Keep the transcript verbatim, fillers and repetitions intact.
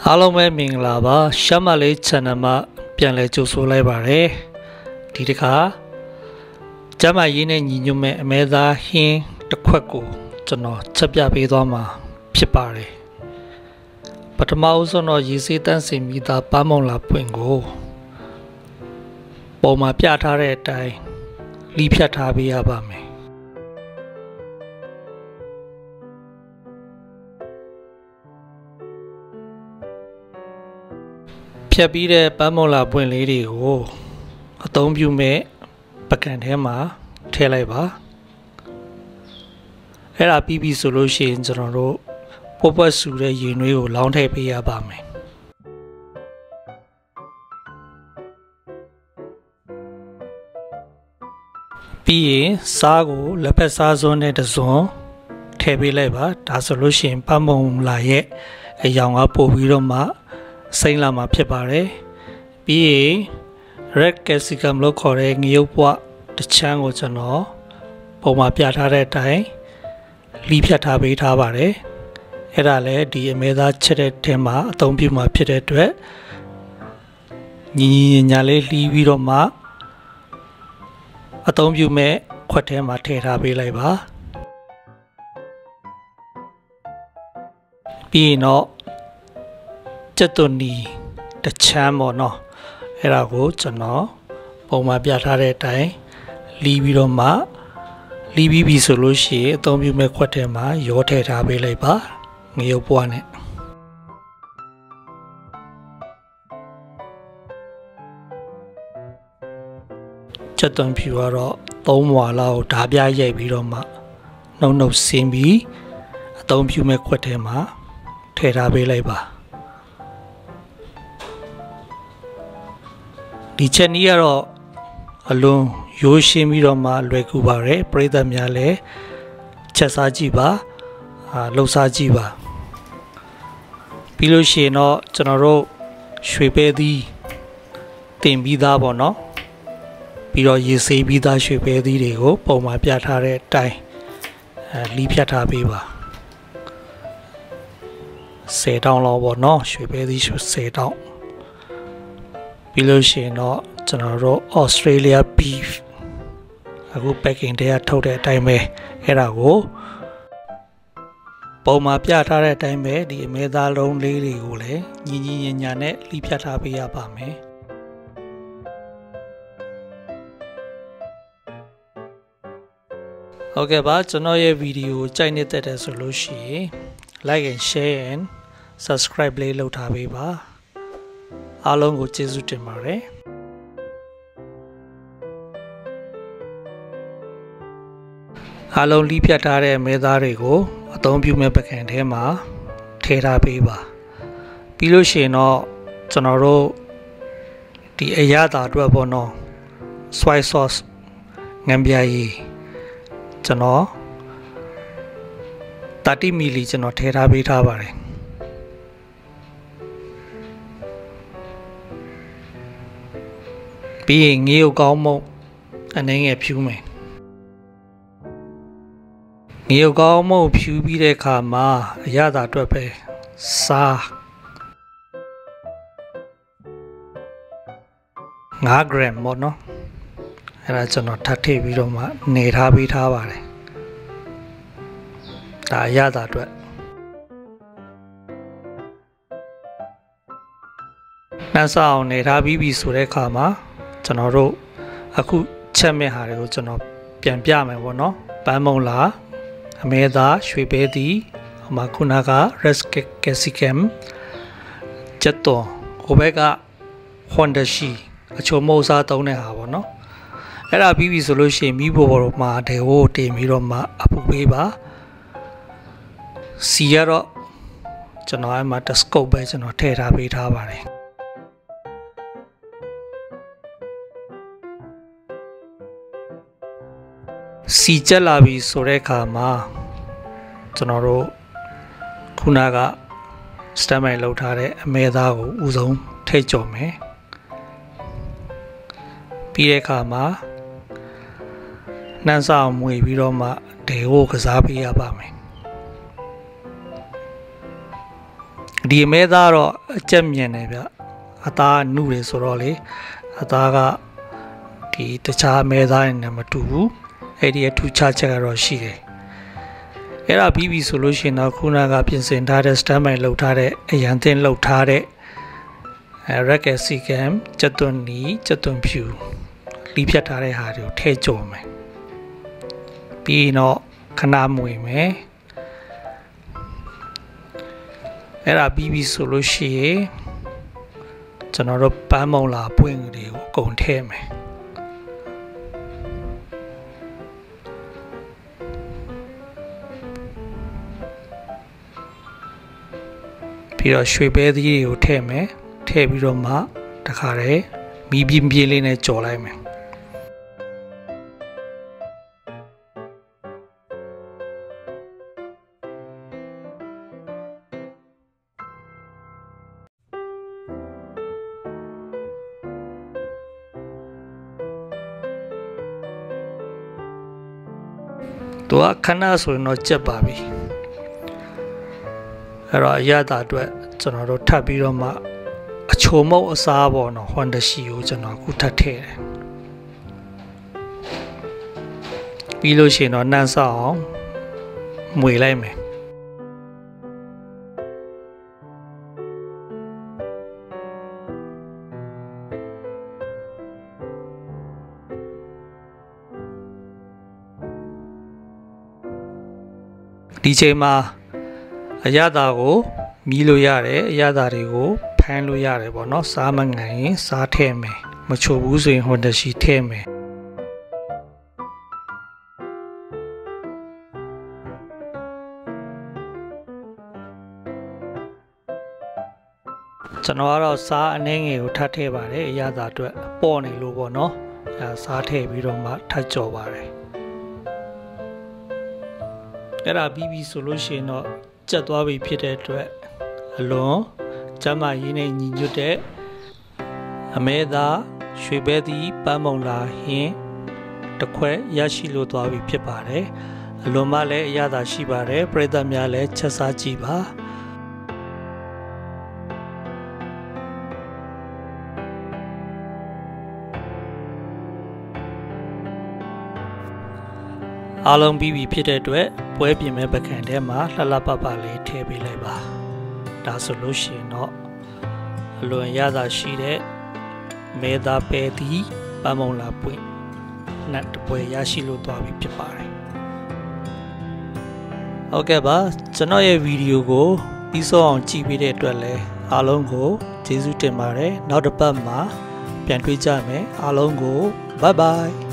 အားလုံးပဲမင်္ဂလာပါရှမ်းမလေး channel မှာပြန်လည်ကြိုဆိုလိုက်ပါတယ်ဒီတစ်ခါကျမရေးနဲ့ညီညွတ်မဲ့အမဲသားဟင်းတစ်ခွက်ကိုကျွန်တော်ချက်ပြပေးသွားမှာဖြစ်ပါတယ်ပထမဦးဆုံးတော့ရေစေးတန်းစင်မိသားပန်းမုံလာပွင့်ကိုပုံမှာပြထားတဲ့အတိုင်းလီးဖြတ်ထားပေးရပါမယ်ဖြတ်ပြီးတဲ့ပန်းမုံလာပွင့်လေးတွေကိုအသုံးပြုမဲ့ပကံထဲမှာထည့်လိုက်ပါအဲ့ဒါပြီးပြီဆိုလို့ရှိရင်ကျွန်တော်တို့ပွက်ပွက်ဆူတဲ့ရေနွေးကိုလောင်းထည့်ပေးရပါမယ်ပြီးရင်စားကိုလက်ဖက်စားစွန်းနဲ့တစွန်းထည့်ပေးလိုက်ပါဒါဆိုလို့ရှိရင်ပန်းမုံလာရဲ့အယောင်ကပို့ပြီးတော့မှစိမ့်လာမှာဖြစ်ပါတယ်ပြီးရင် red capsicum လို့ခေါ်တဲ့ငရုတ်ပွားတစ်ချမ်းကိုကျွန်တော်ပုံမှာပြထားတဲ့အတိုင်းလီးဖြတ်ထားပေးထားပါတယ်အဲ့ဒါလည်းဒီအမဲသားချက်တဲ့ထဲမှာအသုံးပြုမှာဖြစ်တဲ့အတွက်ညီညီညာလေးလှီးပြီးတော့မှအသုံးပြုမဲ့ခွက်ထဲမှာထည့်ထားပေးလိုက်ပါပြီးရင်တော့ကျက်သွန်နီတစ်ချမ်းပေါ့နော်အဲ့ဒါကိုကျွန်တော်ပုံမှာပြထားတဲ့အတိုင်းလီးပြီးတော့မှလီးပြီးပြီဆိုလို့ရှိရင်အသုံးပြုမဲ့ခွက်ထဲမှာရောထည့်ထားပေးလိုက်ပါငရုတ်ပွားနဲ့ကျက်သွန်ဖြူကတော့သုံးမွာလောက်ဓာပြရိုက်ပြီးတော့မှနှုတ်နှုတ်ဆင်းပြီးအသုံးပြုမဲ့ခွက်ထဲမှာထည့်ထားပေးလိုက်ပါဒီချက်နည်းကတော့အလွန်ရိုးရှင်းပြီးတော့မှလွယ်ကူပါတယ်ပရိသတ်များလည်းချက်စားကြည့်ပါအာလှုပ်စားကြည့်ပါပြီးလို့ရှိရင်တော့ကျွန်တော်တို့ရွှေပဲသီးတင်ပြီးသားပေါ့နော်ပြီးတော့ရေစေးပြီးသားရွှေပဲသီးတွေကိုပုံမှာပြထားတဲ့အတိုင်းအဲလီးဖြတ်ထားပေးပါဆယ်တောင်းလောက်ပေါ့နော်ရွှေပဲသီးဆယ်တောင်းပြီးလို့ရှိရင်တော့ကျွန်တော်တို့ Australia beef အခု packing ထဲကထုတ်တဲ့အတိုင်းပဲအဲ့ဒါကိုပုံမှာပြထားတဲ့အတိုင်းပဲဒီအမဲသားလုံးလေးတွေကိုလည်းညီညီညာညာနဲ့လီးဖြတ်ထားပေးရပါမယ်ဟုတ်ကဲ့ပါကျွန်တော်ရဲ့ဗီဒီယိုကြိုက်နေတဲ့တဲ့ဆိုလို့ရှိရင် like and share and subscribe လေးလုပ်ထားပေးပါအားလုံးကိုကျေးဇူးတင်ပါတယ်အားလုံးလီးဖြတ်ထားတဲ့မဲသားတွေကိုအသုံးပြုမဲ့ပကံထဲမှာထည့်ထားပေးပါပြီးလို့ရှိရင်တော့ကျွန်တော်တို့ဒီအရသာအတွက်ပေါ့နော် soy sauce ငံပြားရည်ကျွန်တော်သirtyမီလီကျွန်တော်ထည့်ထားပေးထားပါတယ်ပြီးရင်ငရုတ်ကောင်းမုံအနေငယ်ဖြူးမယ်ငရုတ်ကောင်းမုံဖြူးပြီးတဲ့အခါမှာအရသာအတွက်ပဲစားfive gram ပေါ့နော်အဲ့ဒါကျွန်တော်ထပ်ထည့်ပြီးတော့မှနေထားပေးထားပါတယ်ဒါအရသာအတွက်နှမ်းစားအောင်နေထားပြီးပြီဆိုတဲ့အခါမှာကျွန်တော်တို့အခုချက်မဲ့ဟာတွေကိုကျွန်တော်ပြန်ပြမယ်ပေါ့နော်ပန်းမုံလာအမဲသားရွှေပဲသီးဟိုမှာခုနက red capsicum ကျက်သွန်ဟိုဘက်ကဟွန်ဒရှိအချိုမုံစားသုံးတဲ့ဟာပေါ့နော်အဲ့ဒါပြီးပြီဆိုလို့ရှိရင်မိဖို့ပေါ်မှာဒေဟိုတင်ပြီးတော့မှအပူပေးပါစီရတော့ကျွန်တော်အဲ့မှာတစ်စကုပ်ပဲကျွန်တော်ထည့်ထားပေးထားပါတယ်စီကျက်လာပြီဆိုတဲ့အခါမှာကျွန်တော်တို့ခုနကစတမ်မိုင်လောက်ထားတဲ့အမဲသားကိုဥဆုံးထည့်ကြော်မယ်ပြီးတဲ့အခါမှာနှမ်းစားအောင်မွေပြီးတော့မှဒေဟိုကစားပေးရပါမယ်ဒီအမဲသားတော့အကျက်မြင်တယ်ဗျအသားနုတယ်ဆိုတော့လေအသားကဒီတခြားအမဲသားတွေနဲ့မတူဘူးအဲ့ဒီအထူးခြားချက်ကတော့ရှိတယ်အဲ့ဒါပြီးပြီဆိုလို့ရှိရင်တော့ခုနကပြင်ဆင်ထားတဲ့ stand by လောက်ထားတဲ့အရန်သင်းလောက်ထားတဲ့ racket cam ကျက်သွန်နီကျက်သွန်ဖြူလီးဖြတ်ထားတဲ့ဟာတွေကိုထည့်ကြုံမယ်ပြီးတော့ခဏမွေမယ်အဲ့ဒါပြီးပြီဆိုလို့ရှိရင်ကျွန်တော်တို့ပန်းမုံလာပွင့်တွေကိုအကုန်ထည့်မယ်ပြီးတော့ရွှေပဲသီးတွေကိုထည့်မယ်ထည့်ပြီးတော့မှတခါတည်းမီးပြင်းပြင်းလေးနဲ့ကြော်လိုက်မယ်သူကခဏဆိုရင်တော့ကြက်ပါပြီအဲ့တော့အရသာအတွက်ကျွန်တော်တို့ထပ်ပြီးတော့မှအချိုမုတ်အစားပေါ့နော်ဟွန်ဒရှိကိုကျွန်တော်အခုထပ်ထည့်တယ်ပြီးလို့ရှိရင်တော့နှမ်းဆောက်အောင်မွေလိုက်မယ်ဒီချိန်မှာအရသာကိုမီးလို့ရတယ်အရသာတွေကိုဖမ်းလို့ရတယ်ပေါ့နော်စားမငန်ရင်စားထည့်မယ်မချိုဘူးဆိုရင်ဟွန်တရှိထည့်မယ်ကျွန်တော်ကတော့စားအနှဲငယ်ကိုထပ်ထည့်ပါတယ်အရသာအတွက်ပေါ့နေလို့ပေါ့နော်အဲစားထည့်ပြီးတော့မှထပ်ကြော်ပါတယ်အဲ့ဒါပြီးပြီဆိုလို့ရှိရင်တော့ကျက်သွားပြီဖြစ်တဲ့အတွက်အလွန်ကျမရင်းနဲ့ညီညွတ်တဲ့အမဲသားရွှေပဲသီးပန်းမုံလာဟင်းတစ်ခွက်ရရှိလို့သွားပြီဖြစ်ပါတယ်အလွန်မှလည်းအရသာရှိပါတယ်ပရိသတ်များလည်းချက်စားကြည့်ပါအားလုံးပြီးပြီဖြစ်တဲ့အတွက်ပွဲပြင်မဲ့ပကံထဲမှာလှလှပပလေးထည့်ပေးလိုက်ပါဒါဆိုလို့ရှိရင်တော့အလွန်ရသာရှိတဲ့မဲသားပဲသီးပန်းမုံလာပွင့်နတ်တပွဲရရှိလို့သွားပြီဖြစ်ပါတယ်ဟုတ်ကဲ့ပါကျွန်တော်ရဲ့ဗီဒီယိုကိုပြီးဆုံးအောင်ကြည့်ပေးတဲ့အတွက်လည်းအားလုံးကိုကျေးဇူးတင်ပါတယ်နောက်တစ်ပတ်မှာပြန်တွေ့ကြမယ်အားလုံးကို bye bye